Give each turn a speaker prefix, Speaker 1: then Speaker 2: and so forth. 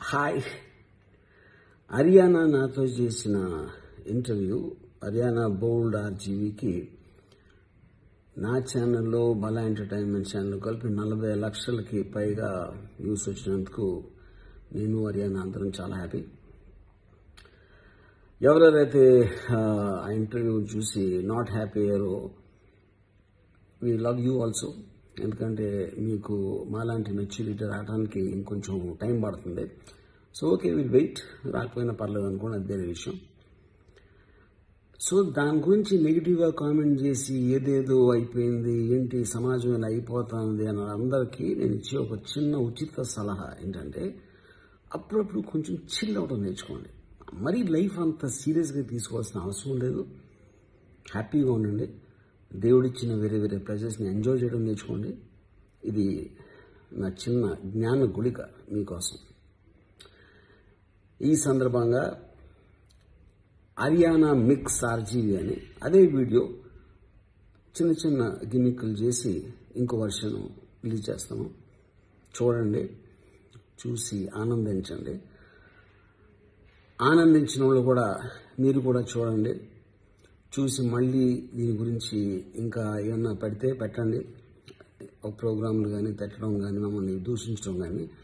Speaker 1: Hi. Haryana నాతో చేసిన interview Haryana బోల్డ్ ఆర్జీవీకి నా ఛానల్లో బలా ఎంటర్టైన్మెంట్ ఛానల్ కలిపి 40 లక్షలకి పైగా వ్యూస్ వచ్చినందుకు నేను హరియానా అందరం చాలా హ్యాపీ. ఎవరెవరైతే ఆ ఇంటర్వ్యూ చూసి నాట్ హ్యాపీ అయ్యారో వీ లవ్ యూ ఆల్సో. ఎందుకంటే మీకు మాలాంటి మెచ్యూరిటీ రావడానికి ఇంకొంచెం టైం పడుతుంది. So okay, will wait. రాకపోయినా పర్లేదు అనుకోండి, అది వేరే విషయం. సో దాని గురించి నెగిటివ్గా కామెంట్ చేసి ఏదేదో అయిపోయింది, ఏంటి సమాజం ఇలా అయిపోతుంది అని అందరికీ నేను ఇచ్చే ఒక చిన్న ఉచిత సలహా ఏంటంటే, అప్పుడప్పుడు కొంచెం చిల్ అవడం నేర్చుకోండి. మరీ లైఫ్ అంత సీరియస్గా తీసుకోవాల్సిన అవసరం లేదు. హ్యాపీగా ఉండండి. దేవుడిచ్చిన వేరే వేరే ప్లెజర్స్ని ఎంజాయ్ చేయడం నేర్చుకోండి. ఇది నా చిన్న జ్ఞాన గుళిక మీకోసం. ఈ సందర్భంగా హరియానా మిక్స్ ఆర్జీవీ అని అదే వీడియో చిన్న చిన్న గిమిక్కులు చేసి ఇంకో వర్షన్ రిలీజ్ చేస్తాము. చూడండి, చూసి ఆనందించండి. ఆనందించిన వాళ్ళు కూడా మీరు కూడా చూడండి. చూసి మళ్ళీ దీని గురించి ఇంకా ఏమన్నా పెడితే పెట్టండి. ఒక ప్రోగ్రాంలు కానీ పెట్టడం కానీ మమ్మల్ని దూషించడం కానీ